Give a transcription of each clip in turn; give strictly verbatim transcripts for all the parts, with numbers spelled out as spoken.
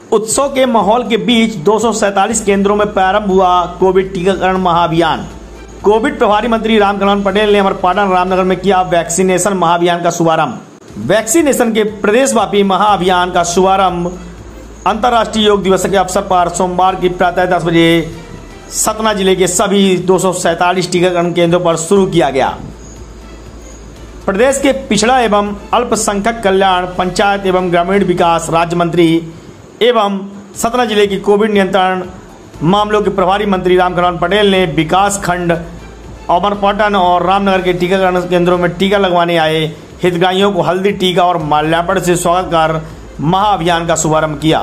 उत्सव के माहौल के बीच दो सौ सैंतालीस केंद्रों में प्रारंभ हुआ कोविड टीकाकरण महाअभियान। कोविड प्रभारी मंत्री रामकरण पटेल ने अमरपाटन रामनगर में किया वैक्सीनेशन महाअभियान का शुभारंभ। वैक्सीनेशन के प्रदेशव्यापी महाअभियान का शुभारंभ अंतर्राष्ट्रीय योग दिवस के अवसर पर सोमवार की प्रातः दस बजे सतना जिले के सभी दो सौ सैंतालीस टीकाकरण केंद्रों पर शुरू किया गया। प्रदेश के पिछड़ा एवं अल्पसंख्यक कल्याण, पंचायत एवं ग्रामीण विकास राज्य मंत्री एवं सतना जिले की कोविड नियंत्रण मामलों के प्रभारी मंत्री रामकरण पटेल ने विकास खंड अमरपाटन और रामनगर के टीकाकरण केंद्रों में टीका लगवाने आए हितग्राहियों को हल्दी टीका और माल्यार्पण से स्वागत कर महाअभियान का शुभारंभ किया।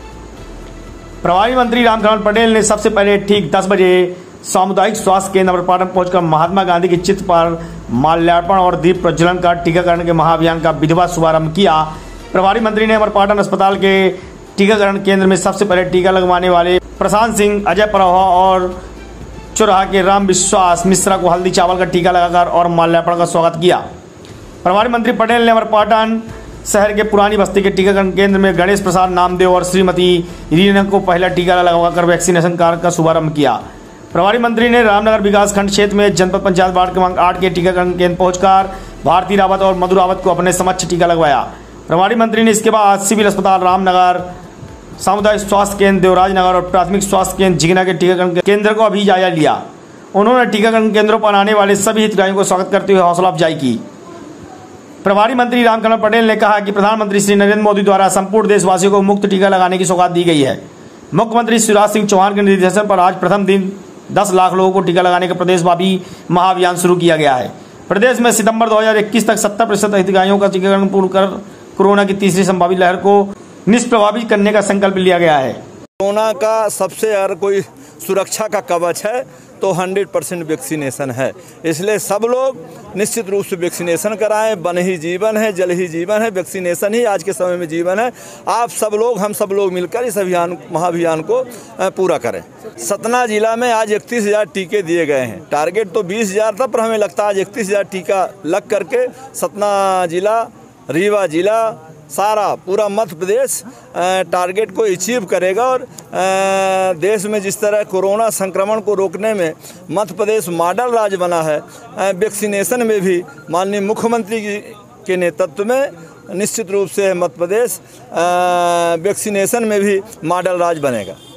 प्रभारी मंत्री रामकरण पटेल ने सबसे पहले ठीक दस बजे सामुदायिक स्वास्थ्य केंद्र अमरपाटन पहुंचकर महात्मा गांधी के चित्र पर माल्यार्पण और दीप प्रज्वलन कर टीकाकरण के महाअभियान का विधिवत शुभारंभ किया। प्रभारी मंत्री ने अमरपाटन अस्पताल के टीकाकरण केंद्र में सबसे पहले टीका लगवाने वाले प्रशांत सिंह, अजय प्रभा और चौराहा के राम विश्वास मिश्रा को हल्दी चावल का टीका लगाकर और माल्यार्पण का स्वागत किया। प्रभारी मंत्री पटेल ने अमरपाटन शहर के पुरानी बस्ती के टीकाकरण केंद्र में गणेश प्रसाद नामदेव और श्रीमती रीना को पहला टीका लगाकर वैक्सीनेशन कार्य का शुभारंभ किया। प्रभारी मंत्री ने रामनगर विकासखंड क्षेत्र में जनपद पंचायत वार्ड क्रमांक आठ के टीकाकरण केंद्र पहुंचकर भारती रावत और मधु रावत को अपने समक्ष टीका लगवाया। प्रभारी मंत्री ने इसके बाद सिविल अस्पताल रामनगर, सामुदायिक स्वास्थ्य केंद्र देवराज नगर और प्राथमिक स्वास्थ्य केंद्र जिगना के टीकाकरण केंद्र को भी जायजा लिया। उन्होंने टीकाकरण केंद्रों पर आने वाले सभी हितग्राहियों को स्वागत करते हुए हौसला अफजाई की। प्रभारी मंत्री रामकरण पटेल ने कहा कि प्रधानमंत्री श्री नरेंद्र मोदी द्वारा संपूर्ण देशवासियों को मुफ्त टीका लगाने की सौगात दी गई है। मुख्यमंत्री शिवराज सिंह चौहान के निर्देशन पर आज प्रथम दिन दस लाख लोगों को टीका लगाने का प्रदेशव्यापी महाअभियान शुरू किया गया है। प्रदेश में सितंबर दो हज़ार इक्कीस तक सत्तर प्रतिशत हितग्राहियों का टीकाकरण पूर्ण कर कोरोना की तीसरी संभावित लहर को निष्प्रभावित करने का संकल्प लिया गया है। कोरोना का सबसे अगर कोई सुरक्षा का कवच है तो सौ परसेंट वैक्सीनेशन है। इसलिए सब लोग निश्चित रूप से वैक्सीनेशन कराएं। वन ही जीवन है, जल ही जीवन है, वैक्सीनेशन ही आज के समय में जीवन है। आप सब लोग, हम सब लोग मिलकर इस अभियान महाअभियान को पूरा करें। सतना जिला में आज इकतीस हज़ार टीके दिए गए हैं। टारगेट तो बीस हज़ार था, पर हमें लगता है आज इकतीस हज़ार टीका लग करके सतना जिला, रीवा जिला, सारा पूरा मध्य प्रदेश टारगेट को अचीव करेगा। और देश में जिस तरह कोरोना संक्रमण को रोकने में मध्य प्रदेश मॉडल राज्य बना है, वैक्सीनेशन में भी माननीय मुख्यमंत्री के नेतृत्व में निश्चित रूप से मध्य प्रदेश वैक्सीनेशन में भी मॉडल राज्य बनेगा।